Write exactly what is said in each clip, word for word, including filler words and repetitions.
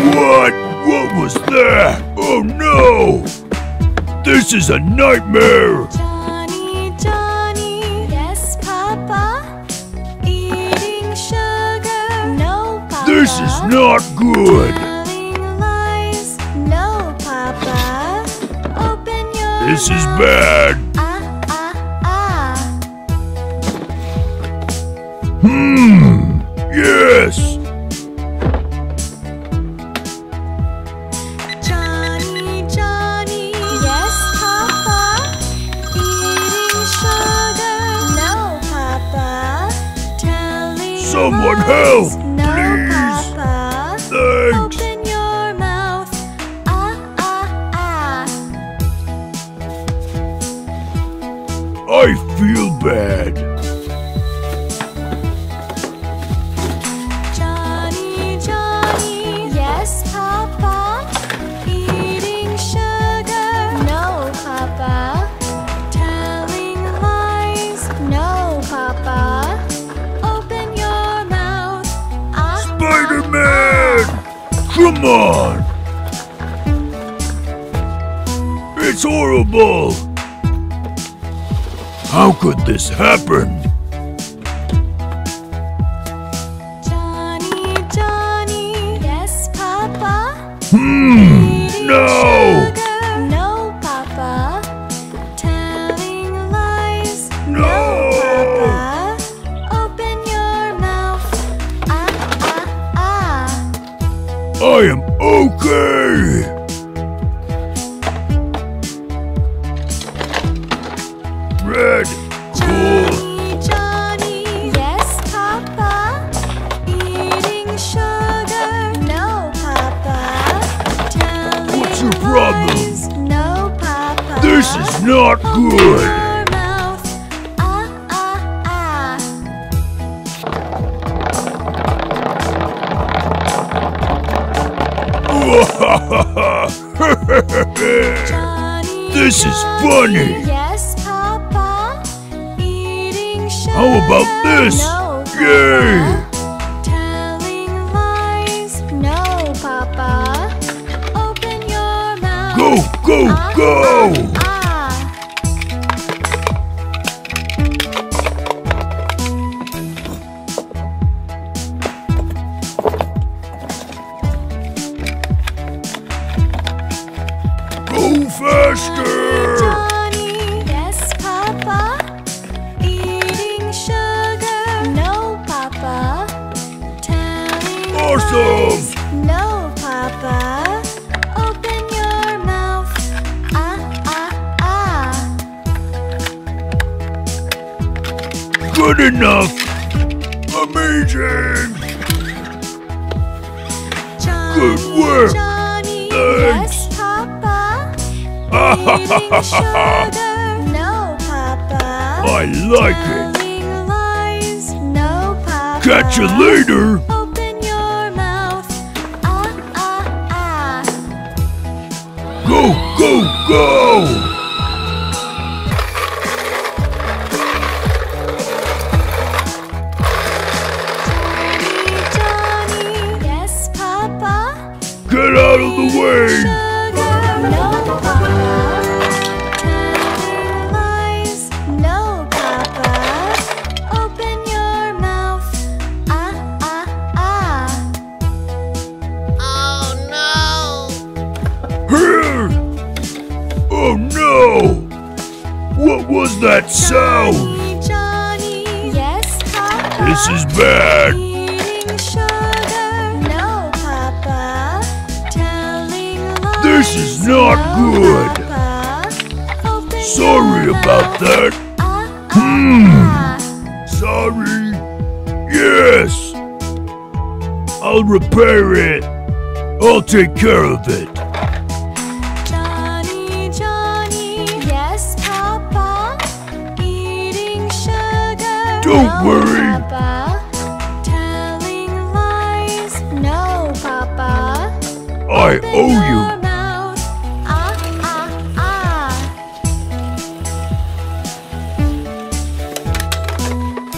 What? What was that? Oh no! This is a nightmare! Johnny, Johnny, yes, Papa. Eating sugar, no, Papa. This is not good! Telling lies, no, Papa. Open your This is mouth. bad! Ah, ah, ah. Hmm. Yes! Johnny, Johnny, yes, Papa. Eating sugar, no, Papa. Telling Someone lies, help, no, please. Papa. Thanks! Open your mouth. Ah, ah, ah. I feel bad. Johnny, Johnny, yes, Papa. Eating sugar, no, Papa. Telling lies, no, Papa. Open your mouth. Ah, Spider-Man! Come on! It's horrible! How could this happen? Johnny, Johnny, yes, Papa. Hmm, Eating no! sugar, no, Papa. Telling lies, No! Papa. Open your mouth. Ah, ah, ah. I am okay! Red, cool. Johnny, Johnny, yes, Papa. Eating sugar, no, Papa. Telling What's your problem? lies, no, Papa. This is not Open good! your mouth. Ah, ah, ah. Johnny, This is Johnny, funny. yes, Papa. Eating sugar, How about this? no, Yay! Papa. Telling lies, no, Papa. Open your mouth. Go, go, Ah, go! ah, ah. Go faster! Johnny, yes, Papa. Eating sugar, no, Papa. Telling Awesome! lies, no, Papa. Open your mouth. Ah, ah, ah. Good enough! Amazing! Johnny, Good work. Johnny, Thanks. yes, Papa. Eating sugar, no, Papa. I like it! Telling lies, no, Papa. Catch you later! Open your mouth. Ah, ah, ah. Go, go, go! Johnny, Johnny, yes, Papa. Get out of the way! Sugar, no, Papa. Telling lies, no, Papa. Open your mouth. Ah, ah, ah. Here! Oh no! What was that sound? Johnny, Johnny, yes, Papa. This is bad! Eating sugar, no, Papa. Telling lies, This is not no, good. Papa. Open Sorry your about mouth. that! Ah, Hmm. ah, Sorry! Yes! I'll repair it! I'll take care of it! Johnny, Johnny, yes, Papa. Eating sugar, Don't no, worry. Papa. Telling lies, no, Papa. I Open owe your you! mouth. Ah, ah, ah.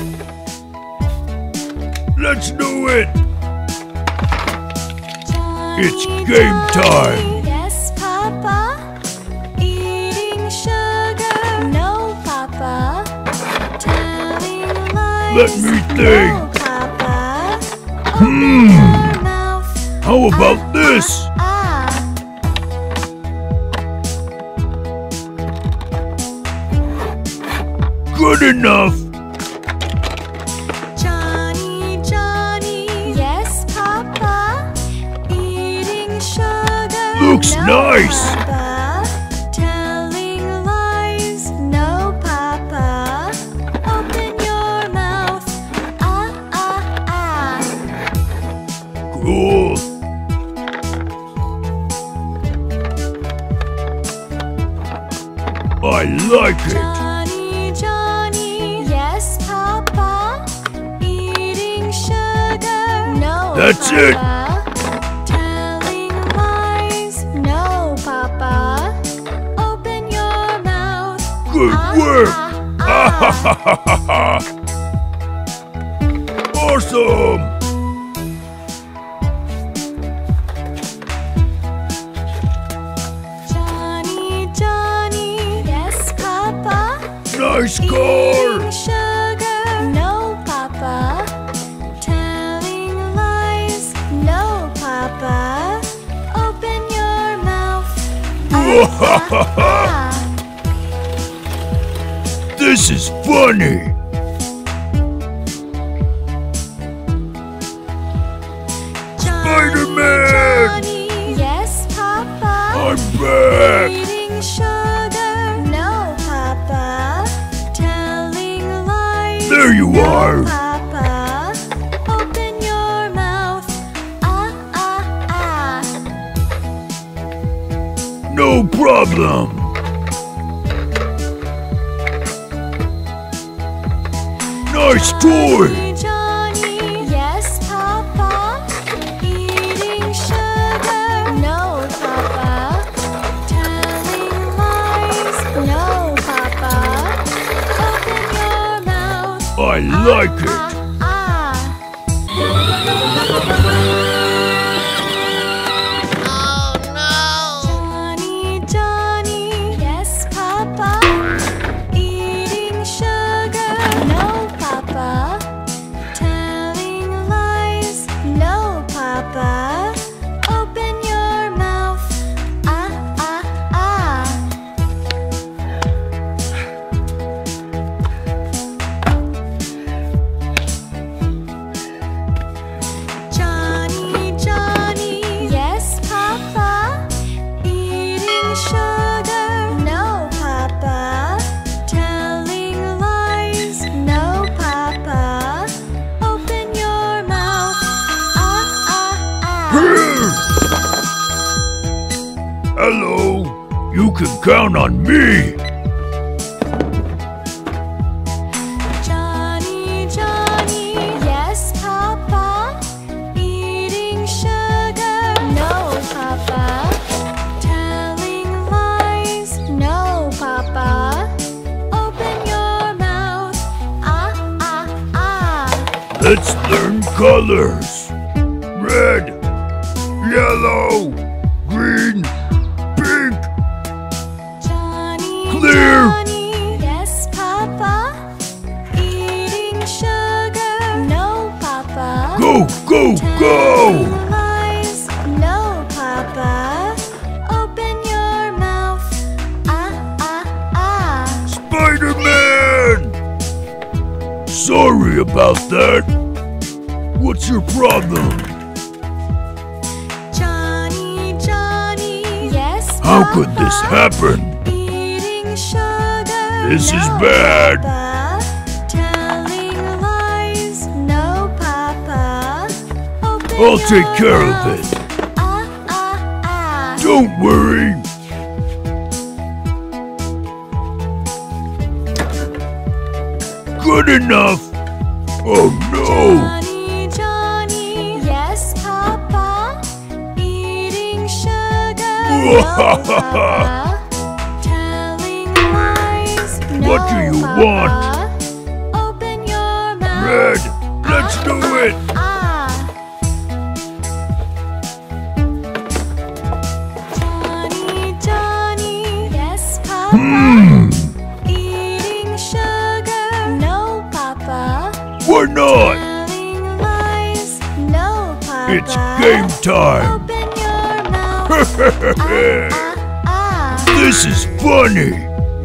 Let's do it! Johnny, It's game time. Yes, Papa. Eating sugar. No, Papa. Telling lies. Let me think. No, Papa. Hmm. Open your mouth. How about this? Ah. Good enough. Johnny, Johnny. Yes, Papa. Eating sugar. Looks no, nice. Papa. Telling lies. No, Papa. Open your mouth. Ah, ah, ah. Cool. I like it. Johnny, Johnny. Yes, Papa. Eating sugar. No, That's it. Papa. Telling lies. No, Papa. Open your mouth. Good Ah, work. ah, ah. Awesome. Johnny, Johnny. Yes, Papa. Nice car. Eating sugar. No, Papa. Telling lies. No, Papa. Open your mouth. Ah, ah, ah. This is funny. Spider-Man. Johnny, yes, Papa. I'm back. Eating sugar. No, Papa. Telling lies. There you no, are. Papa. Open your mouth. Ah, ah, ah. No problem. Nice toy. Johnny, Johnny, yes, Papa. Eating sugar. No, Papa. Telling lies. No, Papa. Open your mouth. I like it. Ah, ah. Johnny, Johnny, yes, Papa. Eating sugar. No, Papa. Telling lies. No, Papa. Open your mouth. Ah, ah, ah. Johnny, Johnny, yes, Papa. Eating sugar. No, Papa. Telling lies. No, Papa. Open your mouth. Ah, ah, ah. Hello. You can count on me. Johnny, Johnny, yes, Papa. Eating sugar. No, Papa. Telling lies. No, Papa. Open your mouth. Ah, ah, ah. Let's learn colors. Red, yellow, green, pink. Johnny, Clear. Johnny, yes, Papa. Eating sugar. No, Papa. Go, go, Telling go. lies. No, Papa. Open your mouth. Ah, ah, ah. Spider-Man. Sorry about that. What's your problem? Johnny, Johnny, yes, How could this Papa. happen? Eating sugar. This is no, bad. Papa. Telling lies. No, Papa. Open I'll take your care of mouth. it. Ah, ah, ah. Don't worry. Good enough. Oh no. Johnny, Johnny, yes, Papa. Eating sugar. No, Papa. Telling lies. No, What do you Papa. want? Open your mouth. Red, let's do it. Ah. It's game time. Open your mouth. Ah, ah, This is funny.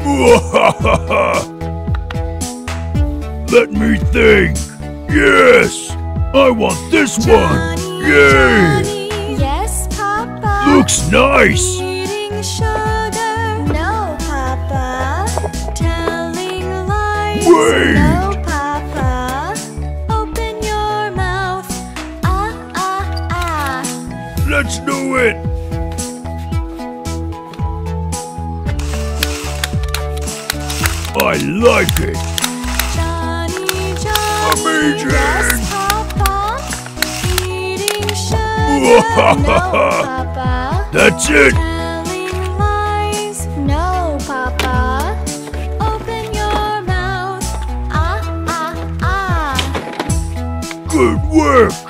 Let me think. Yes, I want this one. Johnny, Yay! Johnny. Yes, Papa. Looks nice. Eating sugar. No, Papa. Telling lies. Wait. No, Papa. Open your mouth. Ah, ah, ah. Let's do it. I like it. Johnny, Johnny. Amazing. Yes, Papa. Eating sugar. No, Papa. That's it. Telling lies. No, Papa. Open your mouth. Ah, ah, ah. Good work.